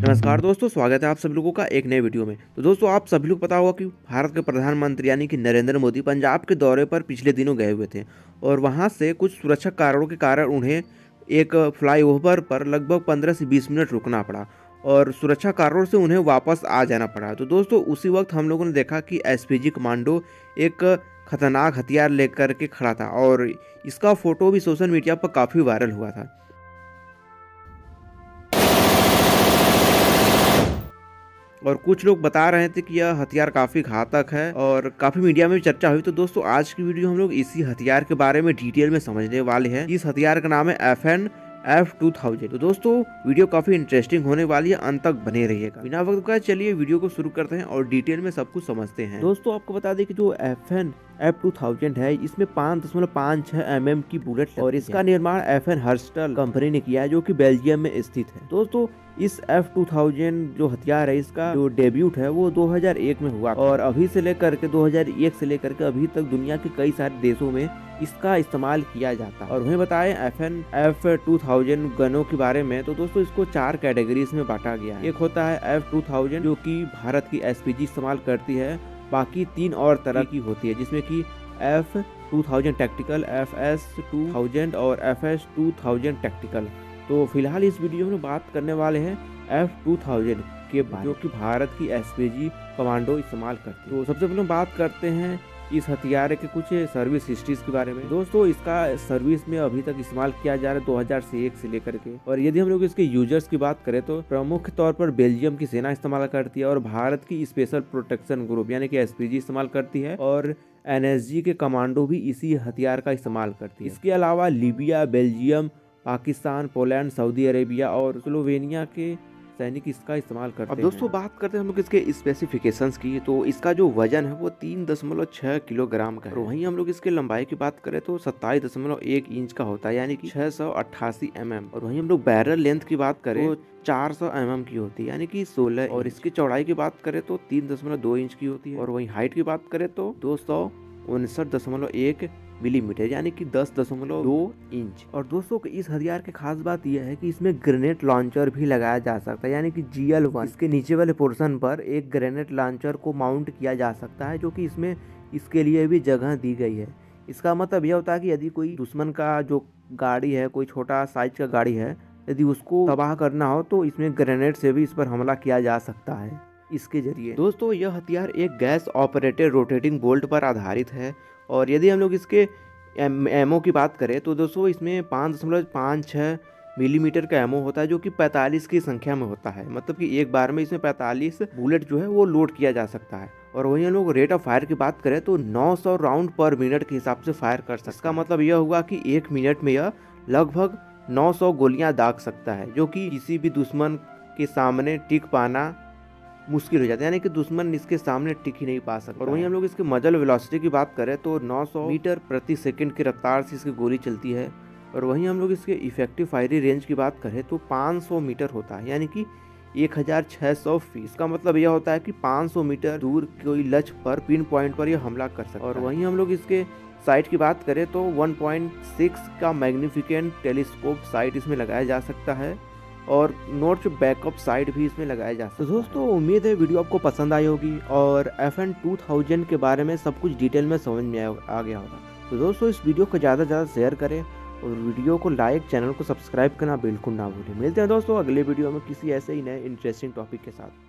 नमस्कार दोस्तों, स्वागत है आप सभी लोगों का एक नए वीडियो में। तो दोस्तों, आप सभी लोग पता होगा कि भारत के प्रधानमंत्री यानी कि नरेंद्र मोदी पंजाब के दौरे पर पिछले दिनों गए हुए थे और वहां से कुछ सुरक्षा कारणों के कारण उन्हें एक फ्लाईओवर पर लगभग 15 से 20 मिनट रुकना पड़ा और सुरक्षा कारणों से उन्हें वापस आ जाना पड़ा। तो दोस्तों, उसी वक्त हम लोगों ने देखा कि एसपीजी कमांडो एक खतरनाक हथियार लेकर के खड़ा था और इसका फोटो भी सोशल मीडिया पर काफ़ी वायरल हुआ था। और कुछ लोग बता रहे थे कि यह हथियार काफ़ी घातक है और काफ़ी मीडिया में भी चर्चा हुई। तो दोस्तों, आज की वीडियो हम लोग इसी हथियार के बारे में डिटेल में समझने वाले हैं। इस हथियार का नाम है FN-F2000। तो दोस्तों, वीडियो काफ़ी इंटरेस्टिंग होने वाली है, अंत तक बने रहिएगा। बिना वक्त का चलिए वीडियो को शुरू करते हैं और डिटेल में सब कुछ समझते हैं। दोस्तों, आपको बता दें कि जो FN-F2000 है, इसमें 5.56 mm की बुलेट है और इसका निर्माण FN हर्स्टल कंपनी ने किया है, जो कि बेल्जियम में स्थित है। दोस्तों, इस F2000 जो हथियार है, इसका जो डेब्यूट है वो 2001 में हुआ और अभी से लेकर के 2001 से लेकर के अभी तक दुनिया के कई सारे देशों में इसका इस्तेमाल किया जाता है। और वहीं बताएं FN-F2000 गनों के बारे में, तो दोस्तों इसको 4 कैटेगरीज में बांटा गया है। एक होता है F2000 जो कि भारत की एसपीजी इस्तेमाल करती है, बाकी 3 और तरह की होती है जिसमें कि F2000 टैक्टिकल, FS2000 और FS2000 टैक्टिकल। तो फिलहाल इस वीडियो में बात करने वाले हैं F2000 के बारे में, जो कि भारत की एसपीजी कमांडो इस्तेमाल करती है। तो सबसे पहले बात करते हैं इस हथियार के कुछ सर्विस हिस्ट्रीज के बारे में। दोस्तों, इसका सर्विस में अभी तक इस्तेमाल किया जा रहा है 2001 से लेकर के। और यदि हम लोग इसके यूजर्स की बात करें तो प्रमुख तौर पर बेल्जियम की सेना इस्तेमाल करती है और भारत की स्पेशल प्रोटेक्शन ग्रुप यानी कि एसपीजी इस्तेमाल करती है और एनएसजी के कमांडो भी इसी हथियार का इस्तेमाल करती है। इसके अलावा Libya, Belgium, Pakistan, Poland, Saudi Arabia और स्लोवेनिया के सैनिक इसका इस्तेमाल करते हैं। अब दोस्तों, बात करते हैं हम लोग इसके स्पेसिफिकेशंस की। तो इसका जो वजन है वो 3.6 किलोग्राम का है। और वहीं हम लोग इसके लंबाई की बात करें तो 27.1 इंच का होता है यानी कि 688 mm। और वहीं हम लोग बैरल लेंथ की बात करें तो 400 mm की होती है यानी कि 16। और इसकी चौड़ाई की बात करें तो 3.2 इंच की होती है। और वहीं हाइट की बात करें तो 259.1 मिलीमीटर यानी कि 10.2 इंच। और दोस्तों, इस हथियार की खास बात यह है कि इसमें ग्रेनेड लॉन्चर भी लगाया जा सकता है यानी कि GL1। इसके नीचे वाले पोर्शन पर एक ग्रेनेड लॉन्चर को माउंट किया जा सकता है, जो कि इसमें इसके लिए भी जगह दी गई है। इसका मतलब यह होता है कि यदि कोई दुश्मन का जो गाड़ी है, कोई छोटा साइज का गाड़ी है, यदि उसको तबाह करना हो तो इसमें ग्रेनेड से भी इस पर हमला किया जा सकता है इसके जरिए। दोस्तों, यह हथियार एक गैस ऑपरेटेड रोटेटिंग बोल्ट पर आधारित है। और यदि हम लोग इसके एमओ की बात करें तो दोस्तों इसमें 5.56 मिलीमीटर का एमओ होता है, जो कि 45 की संख्या में होता है। मतलब कि एक बार में इसमें 45 बुलेट जो है वो लोड किया जा सकता है। और वहीं हम लोग रेट ऑफ फायर की बात करें तो 900 राउंड पर मिनट के हिसाब से फायर कर सकता है। इसका मतलब यह हुआ कि 1 मिनट में यह लगभग 900 गोलियां दाग सकता है, जो कि किसी भी दुश्मन के सामने टिक पाना मुश्किल हो जाता है यानी कि दुश्मन इसके सामने टिक ही नहीं पा सकता। और वहीं हम लोग इसके मजल वेलोसिटी की बात करें तो 900 मीटर प्रति सेकंड की रफ्तार से इसकी गोली चलती है। और वहीं हम लोग इसके इफेक्टिव फायरिंग रेंज की बात करें तो 500 मीटर होता है यानी कि 1600 फीट। इसका मतलब यह होता है कि 500 मीटर दूर कोई लक्ष्य पर पिन पॉइंट पर यह हमला कर सकता है। और वहीं हम लोग इसके साइट की बात करें तो 1.6 का मैग्निफिकेंट टेलीस्कोप साइट इसमें लगाया जा सकता है और नोट बैकअप साइड भी इसमें लगाया जा सकता है। तो दोस्तों, उम्मीद है वीडियो आपको पसंद आई होगी और FN-2000 के बारे में सब कुछ डिटेल में समझ में आ गया होगा। तो दोस्तों, इस वीडियो को ज़्यादा से ज़्यादा शेयर करें और वीडियो को लाइक, चैनल को सब्सक्राइब करना बिल्कुल ना भूलें। मिलते हैं दोस्तों अगले वीडियो में किसी ऐसे ही नए इंटरेस्टिंग टॉपिक के साथ।